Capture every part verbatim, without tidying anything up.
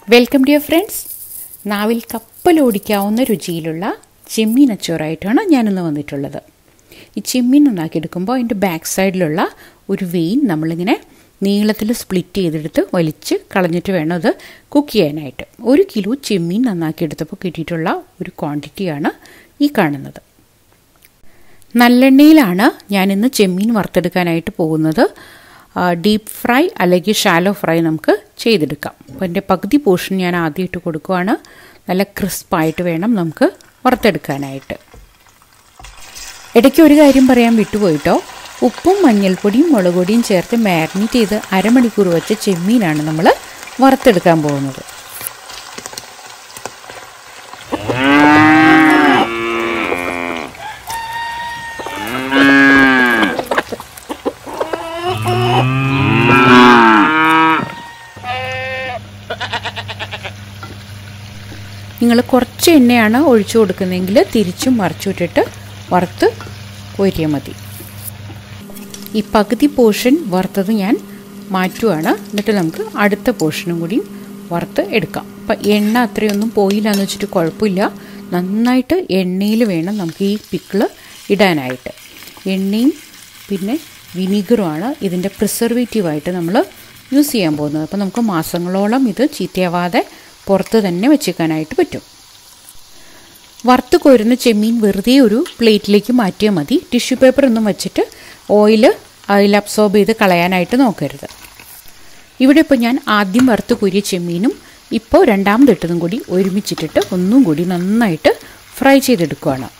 Welcome dear friends. നാവിൽ കപ്പലോടിക്കാവുന്ന രുചിയിലുള്ള ചെമ്മീൻ അച്ചോറായിട്ടാണ് ഞാനിന്ന് വന്നിട്ടുള്ളത്. ഈ ചെമ്മീൻ നന്നാക്കിയെടുക്കുമ്പോൾ അതിൻ്റെ ബാക്ക് സൈഡിലുള്ള ഒരു വെയിൻ നമ്മളിങ്ങനെ നീളത്തിൽ സ്പ്ലിറ്റ് ചെയ്തെടുത്ത് വലിച്ച് കളഞ്ഞിട്ട് വേണം അത് കുക്ക് ചെയ്യാനായിട്ട്. ഒരു കിലോ ചെമ്മീൻ നന്നാക്കിയെടുത്തപ്പോൾ കിട്ടിയിട്ടുള്ള ഒരു ക്വാണ്ടിറ്റിയാണ് ഈ കാണുന്നത്. നല്ലെണ്ണയിലാണ് ഞാനിന്ന് ചെമ്മീൻ വറുത്തെടുക്കാനായിട്ട് പോകുന്നത്. ഡീപ്പ് ഫ്രൈ അല്ലെങ്കിൽ ഷാലോ ഫ്രൈ നമുക്ക് ചെയ്തെടുക്കാം. അപ്പോൾ എൻ്റെ പകുതി പോർഷൻ ഞാൻ ആദ്യം ഇട്ട് കൊടുക്കുകയാണ്. നല്ല ക്രിസ്പായിട്ട് വേണം നമുക്ക് വറുത്തെടുക്കാനായിട്ട്. ഇടയ്ക്ക് ഒരു കാര്യം പറയാൻ വിട്ടുപോയിട്ടോ, ഉപ്പും മഞ്ഞൾപ്പൊടിയും മുളക് പൊടിയും ചേർത്ത് മാരിനേറ്റ് ചെയ്ത് അരമണിക്കൂർ വെച്ച ചെമ്മീനാണ് നമ്മൾ വറുത്തെടുക്കാൻ പോകുന്നത്. നിങ്ങൾ കുറച്ച് എണ്ണയാണ് ഒഴിച്ചു കൊടുക്കുന്നതെങ്കിൽ തിരിച്ചും മറിച്ചുവിട്ടിട്ട് വറുത്ത് കോരിയാൽ മതി. ഈ പകുതി പോർഷൻ വറുത്തത് ഞാൻ മാറ്റുവാണ്. എന്നിട്ട് നമുക്ക് അടുത്ത പോർഷനും കൂടി വറുത്ത് എടുക്കാം. അപ്പം എണ്ണ അത്രയൊന്നും പോയില്ല എന്ന് വെച്ചിട്ട് കുഴപ്പമില്ല. നന്നായിട്ട് എണ്ണയിൽ വേണം നമുക്ക് ഈ പിക്കിള് ഇടാനായിട്ട്. എണ്ണയും പിന്നെ വിനീഗറുമാണ് ഇതിൻ്റെ പ്രിസർവേറ്റീവായിട്ട് നമ്മൾ യൂസ് ചെയ്യാൻ പോകുന്നത്. അപ്പോൾ നമുക്ക് മാസങ്ങളോളം ഇത് ചീത്തയാവാതെ പുറത്ത് തന്നെ വെച്ചേക്കാനായിട്ട് പറ്റും. വറുത്ത് കോരുന്ന ചെമ്മീൻ വെറുതെ ഒരു പ്ലേറ്റിലേക്ക് മാറ്റിയാൽ മതി. ടിഷ്യൂ പേപ്പർ ഒന്നും വെച്ചിട്ട് ഓയിൽ അതിൽ അബ്സോർബ് ചെയ്ത് കളയാനായിട്ട് നോക്കരുത്. ഇവിടെ ഇപ്പോൾ ഞാൻ ആദ്യം വറുത്ത് കോരിയ ചെമ്മീനും ഇപ്പോൾ രണ്ടാമതിട്ടതും കൂടി ഒരുമിച്ചിട്ടിട്ട് ഒന്നും കൂടി നന്നായിട്ട് ഫ്രൈ ചെയ്തെടുക്കുകയാണ്.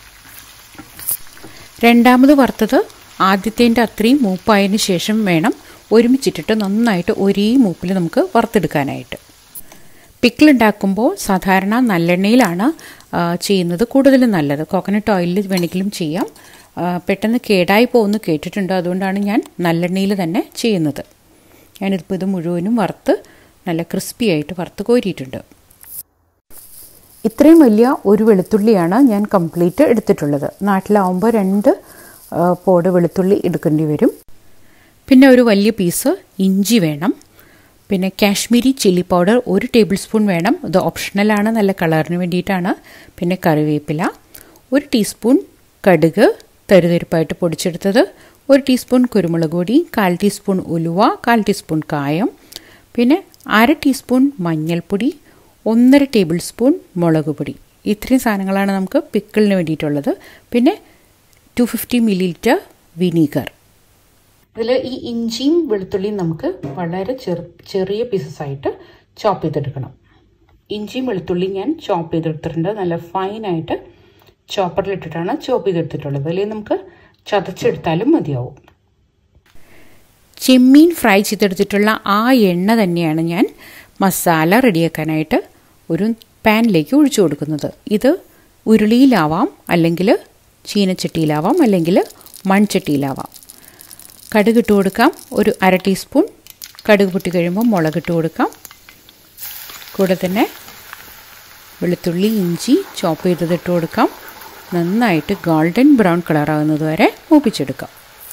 രണ്ടാമത് വറുത്തത് ആദ്യത്തേൻ്റെ അത്രയും മൂപ്പായതിന് ശേഷം വേണം ഒരുമിച്ചിട്ടിട്ട് നന്നായിട്ട് ഒരേ മൂപ്പിൽ നമുക്ക് വറുത്തെടുക്കാനായിട്ട്. പിക്കിൾ ഉണ്ടാക്കുമ്പോൾ സാധാരണ നല്ലെണ്ണയിലാണ് ചെയ്യുന്നത് കൂടുതലും നല്ലത്. കോക്കനട്ട് ഓയിലിൽ വേണമെങ്കിലും ചെയ്യാം. പെട്ടെന്ന് കേടായി പോകുമെന്ന് കേട്ടിട്ടുണ്ട്. അതുകൊണ്ടാണ് ഞാൻ നല്ലെണ്ണയിൽ തന്നെ ചെയ്യുന്നത്. ഞാനിതിപ്പോൾ ഇത് മുഴുവനും വറുത്ത് നല്ല ക്രിസ്പി ആയിട്ട് വറുത്ത് കോരിയിട്ടുണ്ട്. ഇത്രയും വലിയ ഒരു വെളുത്തുള്ളിയാണ് ഞാൻ കംപ്ലീറ്റ് എടുത്തിട്ടുള്ളത്. നാട്ടിലാവുമ്പോൾ രണ്ട് പോട് വെളുത്തുള്ളി എടുക്കേണ്ടി വരും. പിന്നെ ഒരു വലിയ പീസ് ഇഞ്ചി വേണം. പിന്നെ കാശ്മീരി ചില്ലി പൗഡർ ഒരു ടേബിൾ സ്പൂൺ വേണം. ഇത് ഓപ്ഷണലാണ്, നല്ല കളറിന് വേണ്ടിയിട്ടാണ്. പിന്നെ കറിവേപ്പില, ഒരു ടീസ്പൂൺ കടുക് തരുതരിപ്പായിട്ട് പൊടിച്ചെടുത്തത്, ഒരു ടീസ്പൂൺ കുരുമുളക് പൊടി, കാൽ ടീസ്പൂൺ ഉലുവ, കാൽ ടീസ്പൂൺ കായം, പിന്നെ അര ടീസ്പൂൺ മഞ്ഞൾപ്പൊടി, ഒന്നര ടേബിൾ സ്പൂൺ മുളക് പൊടി. ഇത്രയും സാധനങ്ങളാണ് നമുക്ക് പിക്കിളിന് വേണ്ടിയിട്ടുള്ളത്. പിന്നെ two fifty millilitre vinegar. ഇതിൽ ഈ ഇഞ്ചിയും വെളുത്തുള്ളിയും നമുക്ക് വളരെ ചെറു ചെറിയ പീസസായിട്ട് ചോപ്പ് ചെയ്തെടുക്കണം. ഇഞ്ചിയും വെളുത്തുള്ളിയും ഞാൻ ചോപ്പ് ചെയ്തെടുത്തിട്ടുണ്ട്. നല്ല ഫൈനായിട്ട് ചോപ്പറിലിട്ടിട്ടാണ് ചോപ്പ് ചെയ്തെടുത്തിട്ടുള്ളത്. അല്ലെങ്കിൽ നമുക്ക് ചതച്ചെടുത്താലും മതിയാവും. ചെമ്മീൻ ഫ്രൈ ചെയ്തെടുത്തിട്ടുള്ള ആ എണ്ണ തന്നെയാണ് ഞാൻ മസാല റെഡിയാക്കാനായിട്ട് ഒരു പാനിലേക്ക് ഒഴിച്ചു കൊടുക്കുന്നത്. ഇത് ഉരുളിയിലാവാം, അല്ലെങ്കിൽ ചീനച്ചട്ടിയിലാവാം, അല്ലെങ്കിൽ മൺചട്ടിയിലാവാം. കടുക് ഇട്ട് കൊടുക്കാം. ഒരു അര ടീസ്പൂൺ കടുക് പൊട്ടി കഴിയുമ്പോൾ മുളകിട്ട് കൊടുക്കാം. കൂടെ തന്നെ വെളുത്തുള്ളി ഇഞ്ചി ചോപ്പ് ചെയ്തത് ഇട്ട് കൊടുക്കാം. നന്നായിട്ട് ഗോൾഡൻ ബ്രൗൺ കളറാകുന്നത് വരെ മൂപ്പിച്ചെടുക്കാം.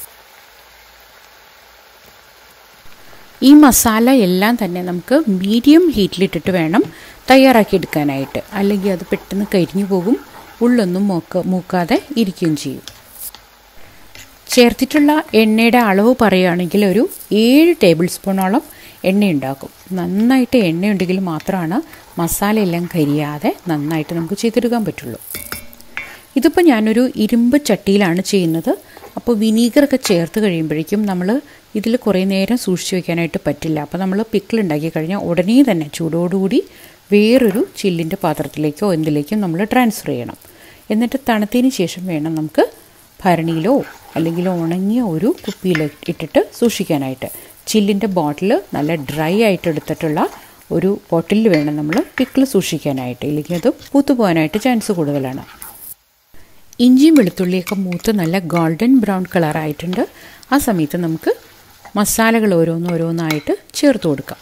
ഈ മസാല എല്ലാം തന്നെ നമുക്ക് മീഡിയം ഹീറ്റിലിട്ടിട്ട് വേണം തയ്യാറാക്കിയെടുക്കാനായിട്ട്. അല്ലെങ്കിൽ അത് പെട്ടെന്ന് കരിഞ്ഞു പോകും, ഉള്ളൊന്നും മൂക്ക മൂക്കാതെ ഇരിക്കുകയും ചെയ്യും. ചേർത്തിട്ടുള്ള എണ്ണയുടെ അളവ് പറയുകയാണെങ്കിൽ ഒരു ഏഴ് ടേബിൾ സ്പൂണോളം എണ്ണയുണ്ടാക്കും. നന്നായിട്ട് എണ്ണയുണ്ടെങ്കിൽ മാത്രമാണ് മസാല എല്ലാം കരിയാതെ നന്നായിട്ട് നമുക്ക് ചെയ്തെടുക്കാൻ പറ്റുള്ളൂ. ഇതിപ്പോൾ ഞാനൊരു ഇരുമ്പ് ചട്ടിയിലാണ് ചെയ്യുന്നത്. അപ്പോൾ വിനീഗറൊക്കെ ചേർത്ത് കഴിയുമ്പോഴേക്കും നമ്മൾ ഇതിൽ കുറേ നേരം സൂക്ഷിച്ച് വയ്ക്കാനായിട്ട് പറ്റില്ല. അപ്പോൾ നമ്മൾ പിക്കിൾ ഉണ്ടാക്കി കഴിഞ്ഞാൽ ഉടനെ തന്നെ ചൂടോടുകൂടി വേറൊരു ചില്ലിൻ്റെ പാത്രത്തിലേക്കോ എന്തിലേക്കോ നമ്മൾ ട്രാൻസ്ഫർ ചെയ്യണം. എന്നിട്ട് തണുത്തതിന് ശേഷം വേണം നമുക്ക് ഭരണിയിലോ അല്ലെങ്കിൽ ഉണങ്ങിയ ഒരു കുപ്പിയിൽ ഇട്ടിട്ട് സൂക്ഷിക്കാനായിട്ട്. ചില്ലിൻ്റെ ബോട്ടിൽ നല്ല ഡ്രൈ ആയിട്ട് എടുത്തിട്ടുള്ള ഒരു ബോട്ടിലിൽ വേണം നമ്മൾ പിക്കിൾ സൂക്ഷിക്കാനായിട്ട്. ഇല്ലെങ്കിൽ അത് പൂത്തുപോകാനായിട്ട് ചാൻസ് കൂടുതലാണ്. ഇഞ്ചിയും വെളുത്തുള്ളിയൊക്കെ മൂത്ത് നല്ല ഗോൾഡൻ ബ്രൗൺ കളറായിട്ടുണ്ട്. ആ സമയത്ത് നമുക്ക് മസാലകൾ ഓരോന്നോരോന്നായിട്ട് ചേർത്ത് കൊടുക്കാം.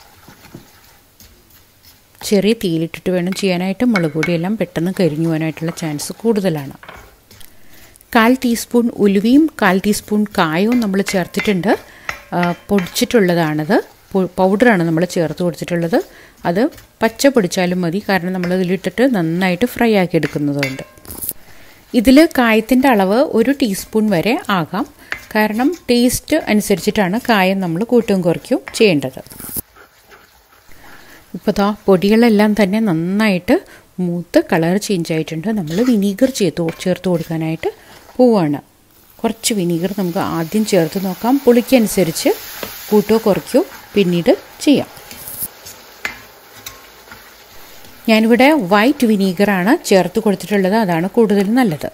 ചെറിയ തീയിലിട്ടിട്ട് വേണം ചെയ്യാനായിട്ട്. മുളക് പൊടിയെല്ലാം പെട്ടെന്ന് കരിഞ്ഞു പോകാനായിട്ടുള്ള ചാൻസ് കൂടുതലാണ്. കാൽ ടീസ്പൂൺ ഉലുവയും കാൽ ടീസ്പൂൺ കായവും നമ്മൾ ചേർത്തിട്ടുണ്ട്. പൊടിച്ചിട്ടുള്ളതാണത്. പൗഡറാണ് നമ്മൾ ചേർത്ത് കൊടുത്തിട്ടുള്ളത്. അത് പച്ച പൊടിച്ചാലും മതി, കാരണം നമ്മളതിലിട്ടിട്ട് നന്നായിട്ട് ഫ്രൈ ആക്കി എടുക്കുന്നതുകൊണ്ട്. ഇതിൽ കായത്തിൻ്റെ അളവ് ഒരു ടീസ്പൂൺ വരെ ആകാം, കാരണം ടേസ്റ്റ് അനുസരിച്ചിട്ടാണ് കായം നമ്മൾ കൂട്ടും കുറയ്ക്കും ചെയ്യേണ്ടത്. ഇപ്പോൾ ദാ പൊടികളെല്ലാം തന്നെ നന്നായിട്ട് മൂത്ത് കളർ ചേഞ്ച് ആയിട്ടുണ്ട്. നമ്മൾ വിനീഗർ ചേർത്ത് ചേർത്ത് കൊടുക്കാനായിട്ട് പോവാണ്. കുറച്ച് വിനീഗർ നമുക്ക് ആദ്യം ചേർത്ത് നോക്കാം. പുളിക്കനുസരിച്ച് കൂട്ടോ കുറയ്ക്കോ പിന്നീട് ചെയ്യാം. ഞാനിവിടെ വൈറ്റ് വിനീഗറാണ് ചേർത്ത് കൊടുത്തിട്ടുള്ളത്, അതാണ് കൂടുതൽ നല്ലത്.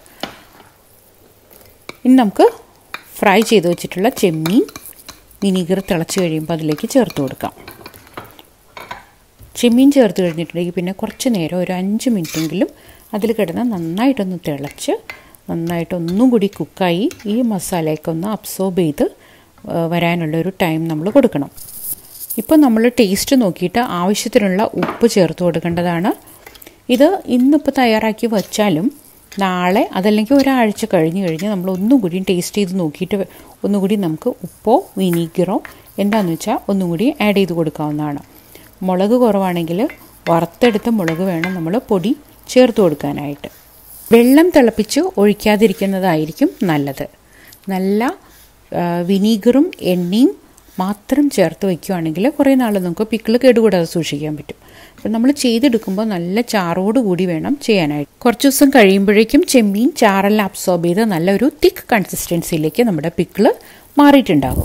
ഇനി നമുക്ക് ഫ്രൈ ചെയ്ത് വെച്ചിട്ടുള്ള ചെമ്മീൻ വിനീഗർ തിളച്ച് കഴിയുമ്പോൾ അതിലേക്ക് ചേർത്ത് കൊടുക്കാം. ചെമ്മീൻ ചേർത്ത് കഴിഞ്ഞിട്ടുണ്ടെങ്കിൽ പിന്നെ കുറച്ച് നേരം ഒരു അഞ്ച് മിനിറ്റെങ്കിലും അതിൽ കിടന്ന് നന്നായിട്ടൊന്ന് തിളച്ച് നന്നായിട്ടൊന്നും കൂടി കുക്കായി ഈ മസാലയൊക്കെ ഒന്ന് അബ്സോർബ് ചെയ്ത് വരാനുള്ളൊരു ടൈം നമ്മൾ കൊടുക്കണം. ഇപ്പോൾ നമ്മൾ ടേസ്റ്റ് നോക്കിയിട്ട് ആവശ്യത്തിനുള്ള ഉപ്പ് ചേർത്ത് കൊടുക്കേണ്ടതാണ്. ഇത് ഇന്നിപ്പോൾ തയ്യാറാക്കി വച്ചാലും നാളെ അതല്ലെങ്കിൽ ഒരാഴ്ച കഴിഞ്ഞ് കഴിഞ്ഞ് നമ്മൾ ഒന്നും കൂടി ടേസ്റ്റ് ചെയ്ത് നോക്കിയിട്ട് ഒന്നുകൂടി നമുക്ക് ഉപ്പോ വിനീഗറോ എന്താണെന്ന് വെച്ചാൽ ഒന്നും കൂടി ആഡ് ചെയ്ത് കൊടുക്കാവുന്നതാണ്. മുളക് കുറവാണെങ്കിൽ വറുത്തെടുത്ത മുളക് വേണം നമ്മൾ പൊടി ചേർത്ത് കൊടുക്കാനായിട്ട്. വെള്ളം തിളപ്പിച്ച് ഒഴിക്കാതിരിക്കുന്നതായിരിക്കും നല്ലത്. നല്ല വിനീഗറും എണ്ണയും മാത്രം ചേർത്ത് വയ്ക്കുകയാണെങ്കിൽ കുറേ നാൾ നമുക്ക് പിക്കിൾ കേടുകൂടാതെ സൂക്ഷിക്കാൻ പറ്റും. അപ്പം നമ്മൾ ചെയ്തെടുക്കുമ്പോൾ നല്ല ചാറോട് കൂടി വേണം ചെയ്യാനായിട്ട്. കുറച്ച് ദിവസം കഴിയുമ്പോഴേക്കും ചെമ്മീൻ ചാറെല്ലാം അബ്സോർബ് ചെയ്ത് നല്ലൊരു തിക്ക് കൺസിസ്റ്റൻസിയിലേക്ക് നമ്മുടെ പിക്കിൾ മാറിയിട്ടുണ്ടാകും.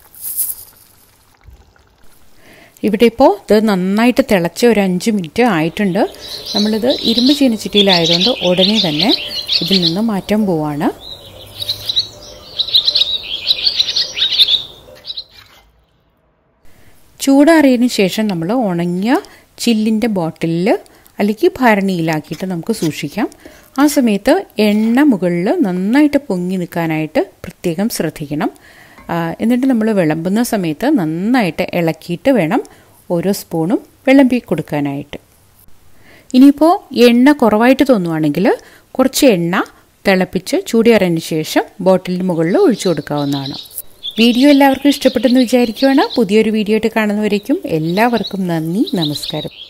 ഇവിടെ ഇപ്പോൾ ഇത് നന്നായിട്ട് തിളച്ച് ഒരു അഞ്ച് മിനിറ്റ് ആയിട്ടുണ്ട്. നമ്മളിത് ഇരുമ്പ് ചീനച്ചട്ടിയിലായതുകൊണ്ട് ഉടനെ തന്നെ ഇതിൽ നിന്ന് മാറ്റാൻ പോവാണ്. ചൂടാറിയതിന് ശേഷം നമ്മൾ ഉണങ്ങിയ ചില്ലിൻ്റെ ബോട്ടിലിൽ അല്ലെങ്കിൽ ഭരണിയിലാക്കിയിട്ട് നമുക്ക് സൂക്ഷിക്കാം. ആ സമയത്ത് എണ്ണ മുകളിൽ നന്നായിട്ട് പൊങ്ങി നിൽക്കാനായിട്ട് പ്രത്യേകം ശ്രദ്ധിക്കണം. എന്നിട്ട് നമ്മൾ വിളമ്പുന്ന സമയത്ത് നന്നായിട്ട് ഇളക്കിയിട്ട് വേണം ഓരോ സ്പൂണും വിളമ്പി കൊടുക്കാനായിട്ട്. ഇനിയിപ്പോൾ എണ്ണ കുറവായിട്ട് തോന്നുവാണെങ്കിൽ കുറച്ച് എണ്ണ തിളപ്പിച്ച് ചൂടിയറിയതിന് ശേഷം ബോട്ടിലിന് മുകളിൽ ഒഴിച്ചു കൊടുക്കാവുന്നതാണ്. വീഡിയോ എല്ലാവർക്കും ഇഷ്ടപ്പെട്ടെന്ന് വിചാരിക്കുകയാണ്. പുതിയൊരു വീഡിയോ ആയിട്ട് കാണുന്നവരേക്കും എല്ലാവർക്കും നന്ദി, നമസ്കാരം.